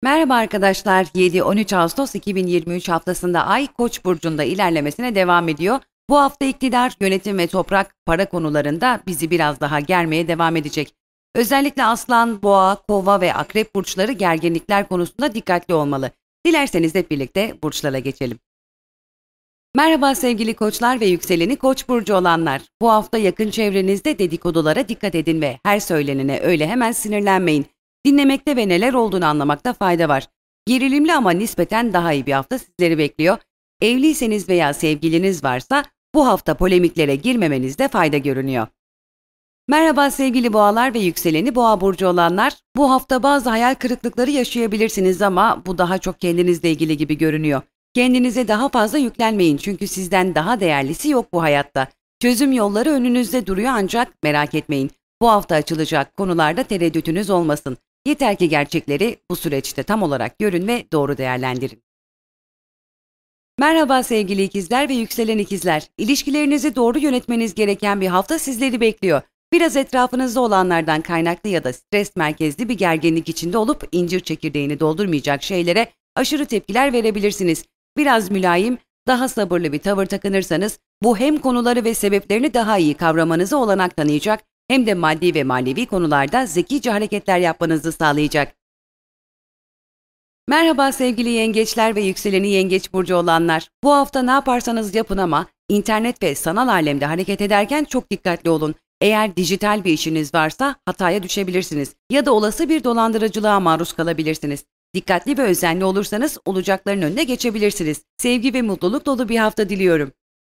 Merhaba arkadaşlar. 7-13 Ağustos 2023 haftasında Ay Koç burcunda ilerlemesine devam ediyor. Bu hafta iktidar, yönetim ve toprak, para konularında bizi biraz daha germeye devam edecek. Özellikle Aslan, Boğa, Kova ve Akrep burçları gerginlikler konusunda dikkatli olmalı. Dilerseniz hep birlikte burçlara geçelim. Merhaba sevgili koçlar ve yükseleni Koç burcu olanlar. Bu hafta yakın çevrenizde dedikodulara dikkat edin ve her söylenene öyle hemen sinirlenmeyin. Dinlemekte ve neler olduğunu anlamakta fayda var. Gerilimli ama nispeten daha iyi bir hafta sizleri bekliyor. Evliyseniz veya sevgiliniz varsa bu hafta polemiklere girmemenizde fayda görünüyor. Merhaba sevgili boğalar ve yükseleni boğa burcu olanlar. Bu hafta bazı hayal kırıklıkları yaşayabilirsiniz ama bu daha çok kendinizle ilgili gibi görünüyor. Kendinize daha fazla yüklenmeyin çünkü sizden daha değerlisi yok bu hayatta. Çözüm yolları önünüzde duruyor ancak merak etmeyin. Bu hafta açılacak konularda tereddütünüz olmasın. Yeter ki gerçekleri bu süreçte tam olarak görün ve doğru değerlendirin. Merhaba sevgili ikizler ve yükselen ikizler. İlişkilerinizi doğru yönetmeniz gereken bir hafta sizleri bekliyor. Biraz etrafınızda olanlardan kaynaklı ya da stres merkezli bir gerginlik içinde olup incir çekirdeğini doldurmayacak şeylere aşırı tepkiler verebilirsiniz. Biraz mülayim, daha sabırlı bir tavır takınırsanız bu hem konuları ve sebeplerini daha iyi kavramanıza olanak tanıyacak hem de maddi ve manevi konularda zekice hareketler yapmanızı sağlayacak. Merhaba sevgili yengeçler ve yükseleni yengeç burcu olanlar. Bu hafta ne yaparsanız yapın ama internet ve sanal alemde hareket ederken çok dikkatli olun. Eğer dijital bir işiniz varsa hataya düşebilirsiniz ya da olası bir dolandırıcılığa maruz kalabilirsiniz. Dikkatli ve özenli olursanız olacakların önüne geçebilirsiniz. Sevgi ve mutluluk dolu bir hafta diliyorum.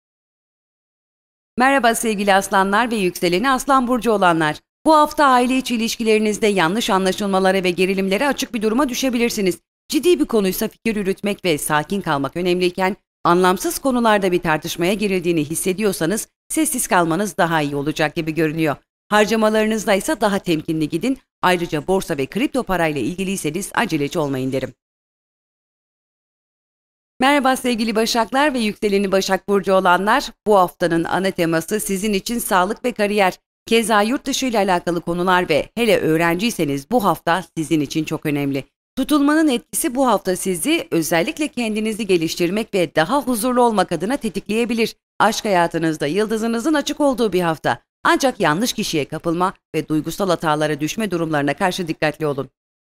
Merhaba sevgili aslanlar ve yükseleni aslan burcu olanlar. Bu hafta aile içi ilişkilerinizde yanlış anlaşılmalara ve gerilimlere açık bir duruma düşebilirsiniz. Ciddi bir konuysa fikir yürütmek ve sakin kalmak önemliyken, anlamsız konularda bir tartışmaya girildiğini hissediyorsanız sessiz kalmanız daha iyi olacak gibi görünüyor. Harcamalarınızda ise daha temkinli gidin. Ayrıca borsa ve kripto parayla ilgiliyseniz aceleci olmayın derim. Merhaba sevgili Başaklar ve yükseleni Başak Burcu olanlar. Bu haftanın ana teması sizin için sağlık ve kariyer. Keza yurt dışı ile alakalı konular ve hele öğrenciyseniz bu hafta sizin için çok önemli. Tutulmanın etkisi bu hafta sizi özellikle kendinizi geliştirmek ve daha huzurlu olmak adına tetikleyebilir. Aşk hayatınızda yıldızınızın açık olduğu bir hafta. Ancak yanlış kişiye kapılma ve duygusal hatalara düşme durumlarına karşı dikkatli olun.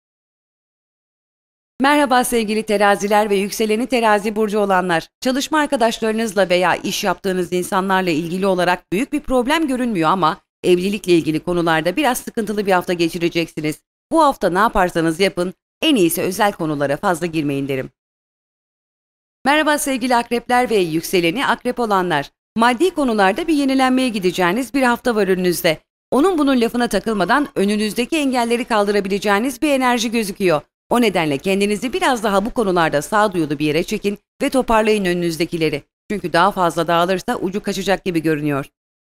Merhaba sevgili teraziler ve yükseleni terazi burcu olanlar. Çalışma arkadaşlarınızla veya iş yaptığınız insanlarla ilgili olarak büyük bir problem görünmüyor ama evlilikle ilgili konularda biraz sıkıntılı bir hafta geçireceksiniz. Bu hafta ne yaparsanız yapın, en iyisi özel konulara fazla girmeyin derim. Merhaba sevgili akrepler ve yükseleni akrep olanlar. Maddi konularda bir yenilenmeye gideceğiniz bir hafta var önünüzde. Onun bunun lafına takılmadan önünüzdeki engelleri kaldırabileceğiniz bir enerji gözüküyor. O nedenle kendinizi biraz daha bu konularda sağduyulu bir yere çekin ve toparlayın önünüzdekileri. Çünkü daha fazla dağılırsa ucu kaçacak gibi görünüyor.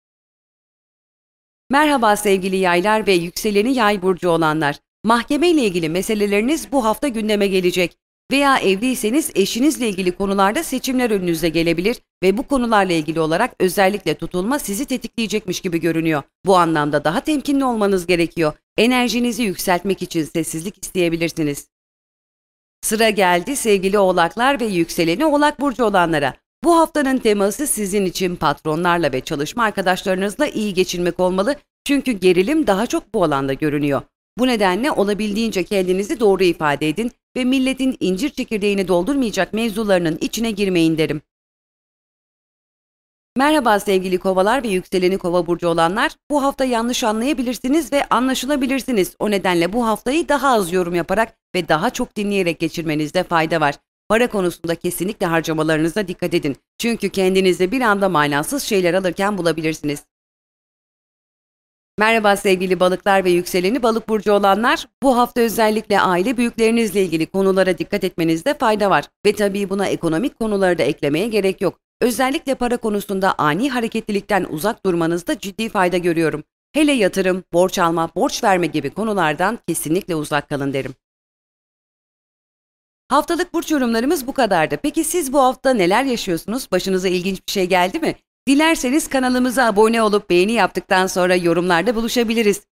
Merhaba sevgili yaylar ve yükseleni yay burcu olanlar. Mahkeme ile ilgili meseleleriniz bu hafta gündeme gelecek. Veya evliyseniz eşinizle ilgili konularda seçimler önünüze gelebilir ve bu konularla ilgili olarak özellikle tutulma sizi tetikleyecekmiş gibi görünüyor. Bu anlamda daha temkinli olmanız gerekiyor. Enerjinizi yükseltmek için sessizlik isteyebilirsiniz. Sıra geldi sevgili oğlaklar ve yükseleni oğlak burcu olanlara. Bu haftanın teması sizin için patronlarla ve çalışma arkadaşlarınızla iyi geçinmek olmalı çünkü gerilim daha çok bu alanda görünüyor. Bu nedenle olabildiğince kendinizi doğru ifade edin ve milletin incir çekirdeğini doldurmayacak mevzularının içine girmeyin derim. Merhaba sevgili kovalar ve yükseleni kova burcu olanlar. Bu hafta yanlış anlayabilirsiniz ve anlaşılabilirsiniz. O nedenle bu haftayı daha az yorum yaparak ve daha çok dinleyerek geçirmenizde fayda var. Para konusunda kesinlikle harcamalarınıza dikkat edin. Çünkü kendinizi bir anda manasız şeyler alırken bulabilirsiniz. Merhaba sevgili balıklar ve yükseleni balık burcu olanlar. Bu hafta özellikle aile büyüklerinizle ilgili konulara dikkat etmenizde fayda var. Ve tabii buna ekonomik konuları da eklemeye gerek yok. Özellikle para konusunda ani hareketlilikten uzak durmanızda ciddi fayda görüyorum. Hele yatırım, borç alma, borç verme gibi konulardan kesinlikle uzak kalın derim. Haftalık burç yorumlarımız bu kadardı. Peki siz bu hafta neler yaşıyorsunuz? Başınıza ilginç bir şey geldi mi? Dilerseniz kanalımıza abone olup beğeni yaptıktan sonra yorumlarda buluşabiliriz.